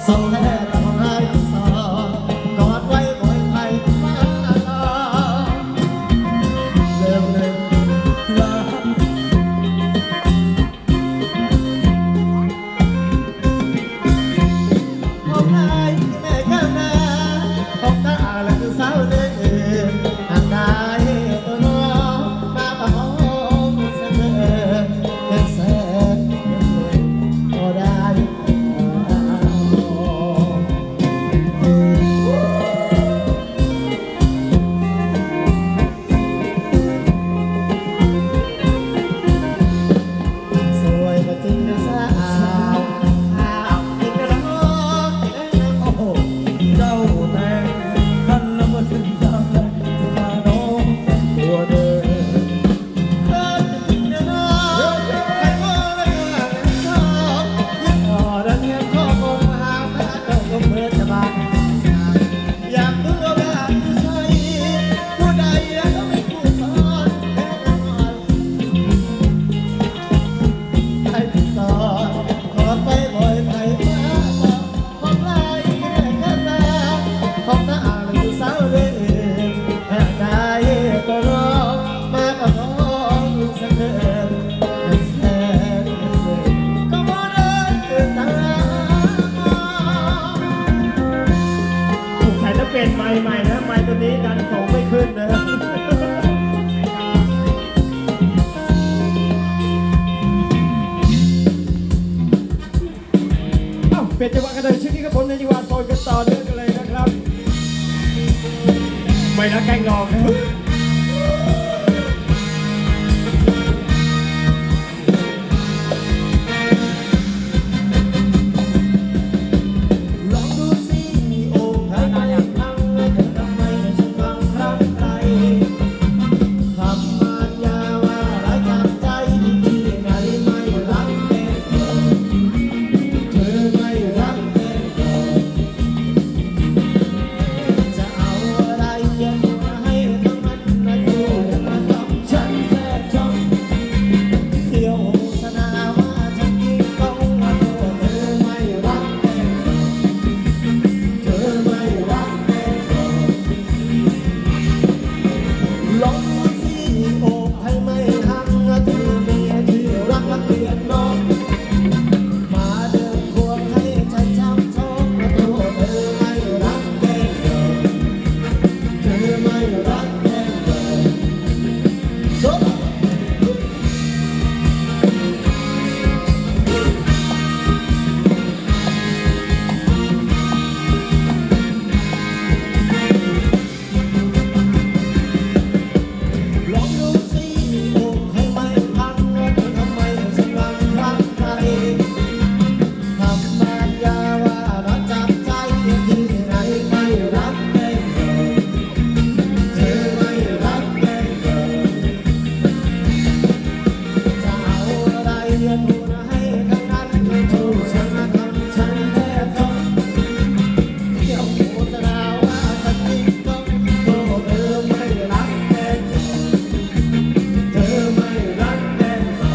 ส่งให้เราให้สอนกอดไว้บ่อยไปมาเริ่มรักของนายแม่ก้าวหน้าของตาและคือสาวเดินทางได้ตัวน้องมาประหงเสนอเป็นแสนก็ได้สวยมาจริงนะสาวจริงนะน้องโอ้โหเจ้าแต่งคันแล้วมาถึงยามแรกจะพาน้องแต่งตัวเดินเดินจริงนะน้องใครก็ไม่ว่าชอบยิ่งอ่อนแล้วเนี่ยชอบมองหาแม่เจ้าก็เมื่อจะบานอยากรู้ว่าแบบจะใช่ผู้ใดก็ไม่ผู้สอนแค่นอนให้ผู้สอนขอไปบ่อยไปมาของไรแค่กันนะของน้าอ่านผู้สาวเดินได้ก็ร้องมาก็ร้องสักเดินแสนก็บ่ได้ตาถูกใครจะเปลี่ยนไมค์ใหม่นะไมค์ตัวนี้ดันส่งไม่ขึ้นนะเปลี่ยนจังหวะกันเลยชื่อนี้ครับผมในจังหวะโซนกันต่อเนื่องกันเลยนะครับไม่นะแกงงอกนะลองดูสิโอ้ใครมาอย่างพังเธอทำไมฉันฟังครั้งใครคำมันยาว่าร้ายจากใจที่ไหนไม่รักแน่เธอไม่รักแน่จะเอาอะไรยังมาให้ทั้งมันนะดูอย่ามาทำฉันแทบช็อกเที่ยวโฆษณาว่าฉันยิ่งต้องมาตัวเธอไม่รักแน่เธอไม่รักแน่ลองดูสิโอ้ให้ไม่หักเธอเมียที่รักและเกลียดน้องมาเดินควงให้ฉันช้ำท้องตัวเธอไม่รักแน่เธอไม่รักแน่สุดลองดูสิโอ้ให้ไม่พังเธอทำไมฉันรักใครทำมันยาว่ารักจับใจที่ไหนไม่รักแน่เธอไม่รักแน่จะเอาอะไรพูดให้ทั้งนั้นไม่ถูกฉันทำฉันแทบช็อกเที่ยวโฆษณาว่าฉันยิ่งต้องโอ้เธอไม่รักแน่เธอไม่รักแน่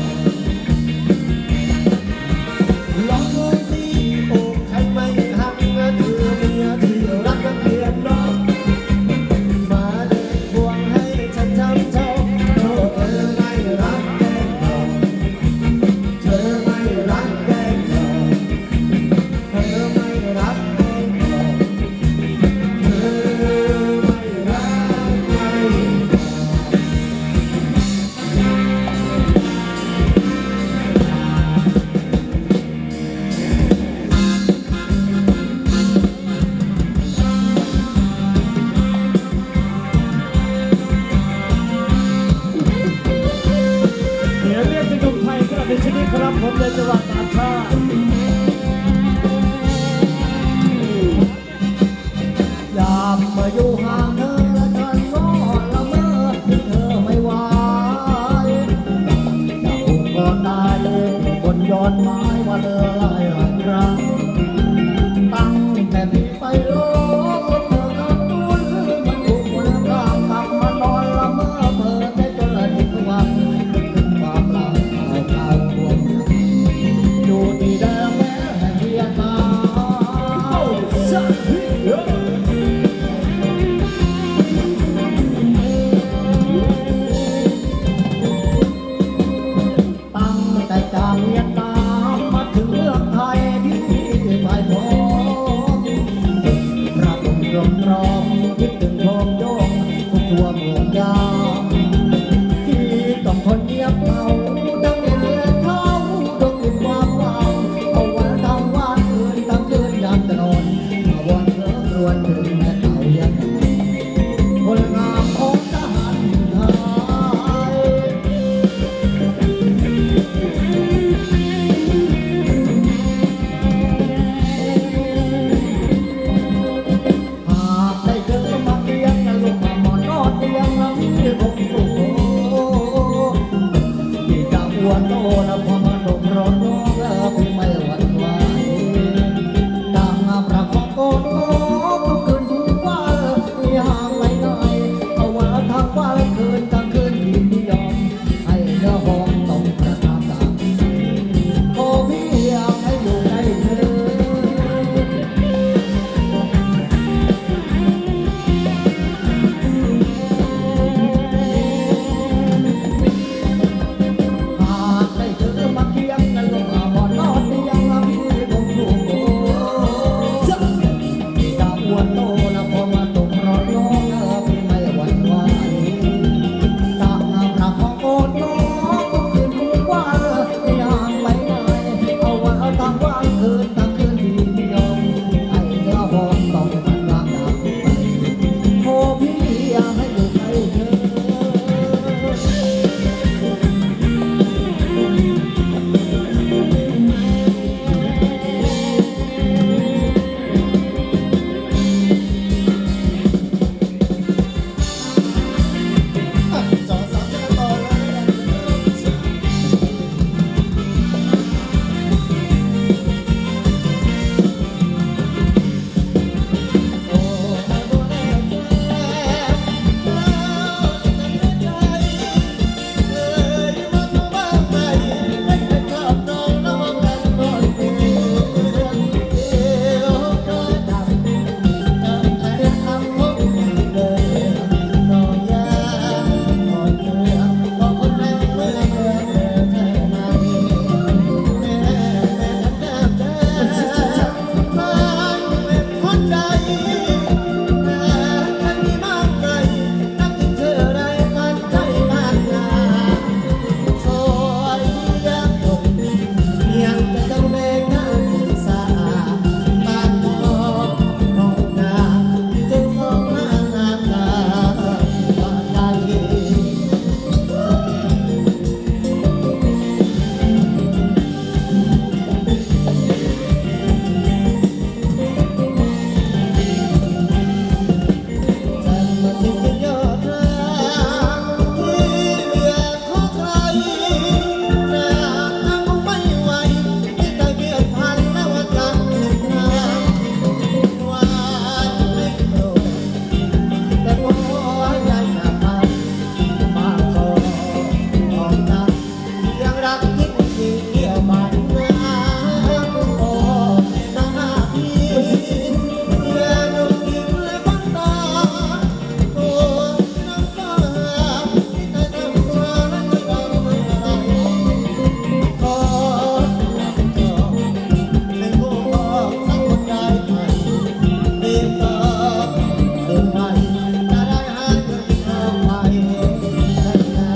ลองดูสิโอ้ใครไม่หักเธอเมียที่รักและเกลียดน้องมาเดินควงให้ฉันช้ำท้องโอ้เธอไม่รักแน่เธอไม่รักแน่เธอไม่รักแน่เธอไม่รัเดี๋ยวเรียกเป็นหนุ่มไทยกลับเป็นชนิดครับผมในจังหวัดตากชาอยากมาอยู่ห่างเธอและฉันก็ละเมอเธอไม่ไหวอยากถูกกอดได้บนยอดไม้ว่าเธอหลายครั้งตั้งแต่นี้ไปโลกเธอกับตุ้นมันถูกคนกลางทำมานอนละเมอเพ้อได้จนละทุกวันความรักเก่าๆรวมอยู่ที่เดิมแม้แต่เพียงตาตั้งแต่จากเวียดนามมาถึงเมืองไทยที่ไม่พอพระองค์รมร้องคิดถึงโยมโยงทุกทั่วเมืองยามที่ต้องคนเงียบเหงาดังเห็นและเขาดงดินความหวังเอาไว้ทำวันคืนตั้งคืนยามจะนอนวันเลิกรวนถึงแม่เต่ายังคนงามของทหารไทย หากได้เจอมาเลี้ยงนะลูกมาหมอนนอนเตียงนะพี่คงสุขที่จะอวดโตนะพอมาดมร้อนน้องแล้วพี่ไม่หวั่นไหวดังประคองโกนทุกคืนทุกวันมีห่างไหลไหนเอาไว้ทั้งวันคืนทั้งคืนพี่ไม่ยอมให้เนื้อหอมต้องประทับใจโอ้พี่อยากให้อยู่ใกล้เธอ หากได้เจอมาเคียงกันลงมาบ่อนอนที่ยังลำที่คงถูกจะอวดโตนะพอมาตกร้อนน้องพี่ไม่หวั่นไหวตามหลักของโอนน้องทุกคืนทุกวันอยากไปไหนเอาไว้เอาทั้งวันคืนทั้งคืนที่ไม่ยอมให้เนื้อหอมต้องมันวางดาบไปโอ้พี่อยากให้อยู่ใกล้เธอ จอสามจะต่อเลยโอ้โหแน่แน่แล้วใจเอ่ยมาบ้างไหมไม่เคยชอบน้องน้องกันก่อนเดียวก็ดำแต่ทำพบเลยน้องยาอ่อนเมื่อบอกคนแรกเมื่อเธอใช่ไหมแม่แม่แม่มาเป็นคนใจแต่ฉันมีมากไปนับถึงเธอได้มันใจมากนา โอ้ยยังคงยังจะต้องเดินหน้าศึกษาบ้านนอกห้องนาจึงส่งมางามตาบ้านใด ฉันมาถึงยอดรักที่เหลือของใครแต่ถ้าคงไม่ไหวที่ใจเปลี่ยนพันแล้วว่ากันถึงทางว่าไม่โกรธแต่ขอใจหนักมันมากพอของฉันยังรักยิ่งยิ่งเกี่ยวมันนะโอ้น้าพี่อย่าดูยิ่งเลยบ้างตา โอ้น้ำตาที่แต่น้ำตานั้นไม่ดังเมื่อไรขอให้ผู้บอกสักคนได้ไหมรีบตอบเดินไปจะได้หายเงินทองไปสัญญา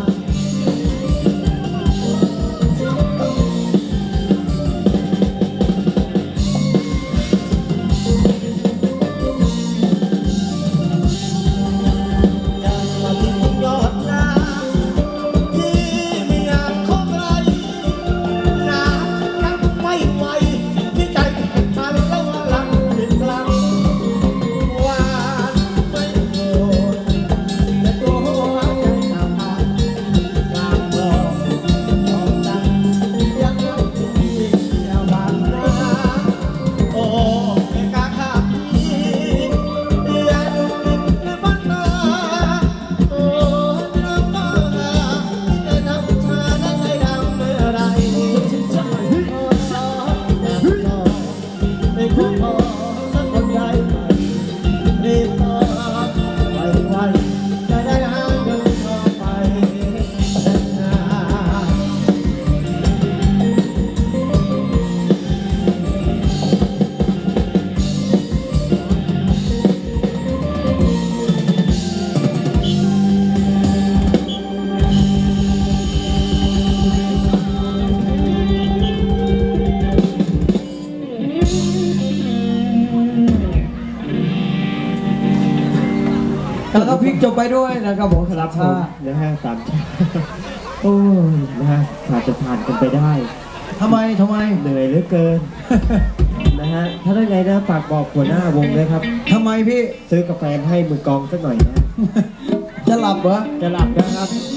ยังมาถึงยอดน้ำที่ไม่อยากขอใครน้ำยังไม่ไหวที่ใจเป็นพันแล้วว่าหลังเป็นกลางหวานไม่โกรธแต่ตัวใจหนาพันกลางบอกของจันยังรักที่ยาวบางนาโอ้ไม่กล้าข้ามพี่อย่าดูผิดในบ้านนา โอ้น้ำตาที่แต่น้ำชานั้นใจดำเมื่อไรโอ้น้ำตาไม่คงพอสักแล้วก็พลิกจบไปด้วยนะครับผมครับผชามนะฮะสามชาโอ้ยนะฮะผ่านจะผ่านกันไปได้ทำไมเหนื่อยเหลือเกิน นะฮะถ้าได้ไงนะฝากบอกหัวหน้าวงด้วยครับทำไมพี่ซื้อกาแฟให้มือกองสักหน่อยนะจะหลับเหรอจะหลับนะครับ